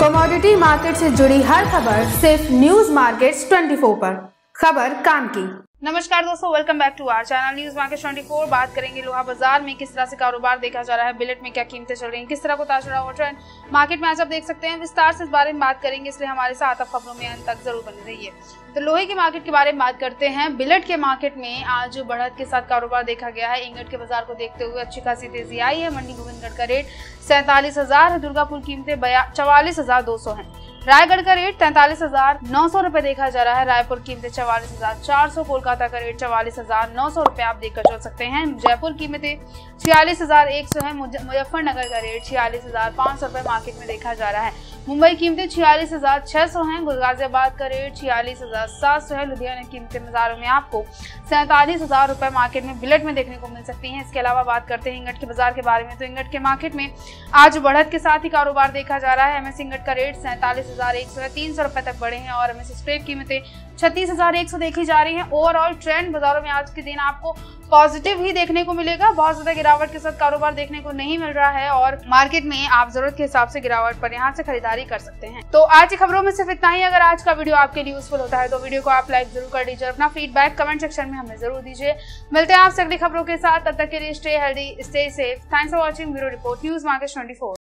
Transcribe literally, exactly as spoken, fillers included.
Commodity market से जुड़ी हर खबर सिर्फ न्यूज मार्केट्स चौबीस पर। खबर काम की। नमस्कार दोस्तों, welcome back to our channel news market चौबीस। बात करेंगे लोहा बाजार में किस तरह से कारोबार देखा जा रहा है, बिलेट में क्या कीमतें चल रही हैं, किस तरह को उतार चढ़ाव ट्रेंड मार्केट में आज आप देख सकते हैं। विस्तार से इस बारे में बात करेंगे, इसलिए हमारे साथ आप खबरों में अंत तक जरूर बने रहिए। तो लोहे के मार्केट के बारे में बात करते हैं। बिलेट के मार्केट में आज बढ़त के साथ कारोबार देखा गया है। इंगट के बाजार को देखते हुए अच्छी खासी तेजी आई है। मंडी गोविंदगढ़ का रेट सैंतालीस हजार है, दुर्गापुर कीमतें चवालीस हजार दो सौ है, रायगढ़ का रेट तैंतालीस हजार नौ सौ रुपए देखा जा रहा है, रायपुर कीमतें चवालीस हजार चार सौ, कोलकाता का रेट चवालीस हजार नौ सौ रुपए आप देखकर चल सकते हैं। जयपुर कीमतें छियालीस हजार एक सौ है, मुजफ्फरनगर का रेट छियालीस हजार पाँच सौ रुपए मार्केट में देखा जा रहा है। मुंबई कीमतें छियालीस हजार छह सौ है, गाजियाबाद का रेट छियालीस हजार सात सौ है, लुधियाना कीमतें बाजारों में आपको सैंतालीस हजार रुपए मार्केट में बिलेट में देखने को मिल सकती हैं। इसके अलावा बात करते हैं इंगट के बाजार के बारे में। तो इंगट के मार्केट में आज बढ़त के साथ ही कारोबार देखा जा रहा है। एमएस इंगट का रेट सैंतालीस हजार एक सौ है, तीन सौ रुपए तक बढ़े हैं और एमएस स्क्रैप कीमतें छत्तीस हजार एक सौ देखी जा रही है। ओवरऑल ट्रेंड बाजारों में आज के दिन आपको पॉजिटिव ही देखने को मिलेगा। बहुत ज्यादा गिरावट के साथ कारोबार देखने को नहीं मिल रहा है और मार्केट में आप जरूरत के हिसाब से गिरावट पर यहाँ से खरीदारी कर सकते हैं। तो आज की खबरों में सिर्फ इतना ही। अगर आज का वीडियो आपके लिए यूजफुल होता है तो वीडियो को आप लाइक जरूर कर दीजिए। अपना फीडबैक कमेंट सेक्शन में हमें जरूर दीजिए। मिलते हैं आपसे अगली खबरों के साथ, तब तक के लिए stay healthy, stay safe. Thanks for watching bureau report news market चौबीस।